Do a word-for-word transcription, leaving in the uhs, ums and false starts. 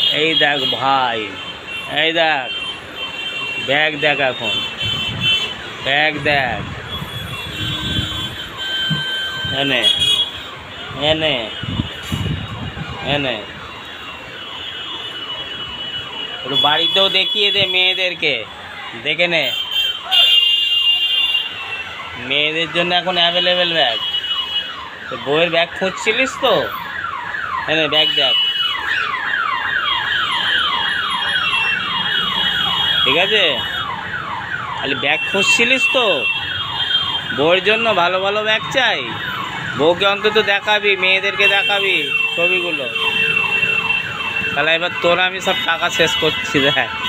এই দেখ ভাই, এই দেখ ব্যাগ, দেখ এখন ব্যাগ দেখ, এনে এনে এনে একটু বাড়িতেও দেখিয়ে দে মেয়েদেরকে, দেখে নে। মেয়েদের জন্য এখন অ্যাভেলেবেল ব্যাগ। তো বইয়ের ব্যাগ খুঁজছিলিস তো, এনে ব্যাগ দেখ, ঠিক আছে? খালি ব্যাগ খুঁজছিলিস তো, বউয়ের জন্য ভালো ভালো ব্যাগ চাই। বউকে অন্তত দেখাবি, মেয়েদেরকে দেখাবি ছবিগুলো। তাহলে এবার তোর আমি সব টাকা শেষ করছি দেখ।